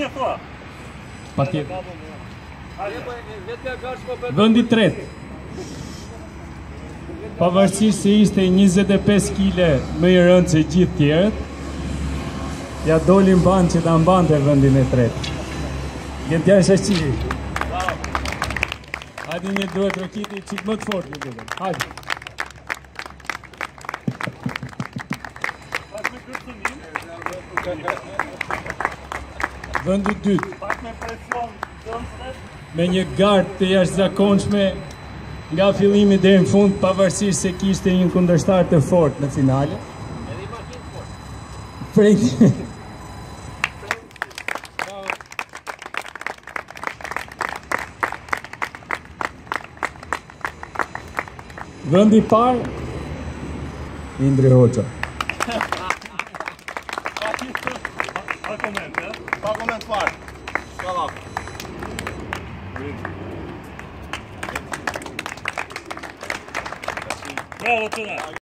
Bine, thua. Patjetër. Vendi tretë. Pavarësisht se ishte 25 kg më i rëndë se gjithë tjerët, ja doli mban që ta mbante vendin e tretë. Gentjar Shashqiri. Hajde një duhet rokiti qik më të fort, hajde. Vendi dytë. Me një gardë të jashtëzakonshme nga fillimi deri në fund, pavarësisht se kishte një kundërshtar të fortë në finale. Edhe makinë fortë. Vendi i parë, Indri Hoxha. Pa koment fare. Bravo, Tuna.